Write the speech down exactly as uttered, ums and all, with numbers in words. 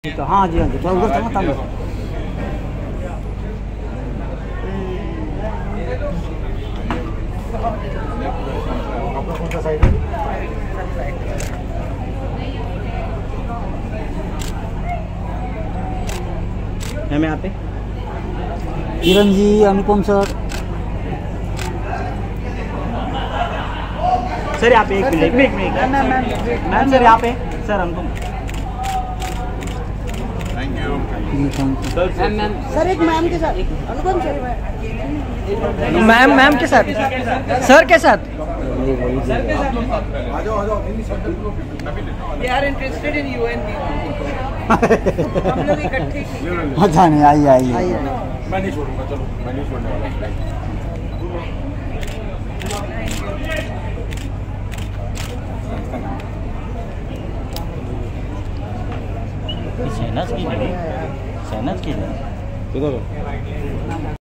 तो हाँ जी हाँ जी थोड़ा उधर चलना था। आपका कौन सा साइड है? मैम यहाँ पे किरण जी, अनुपम सर। सर यहाँ पे एक मिनट एक minute ma'am ma'am ma'am sir यहाँ पे sir Anupam. Thank you ma'am ma'am sir एक मैम के साथ अनुपम सर मैम मैम के साथ सर के साथ आ जाओ आ जाओ। They are interested in you and हम लोग इकट्ठे अच्छा नहीं आइए आइए। मैं नहीं छोड़ूंगा, चलो मैं नहीं छोड़ने वाला। शहनाज की शहनाज की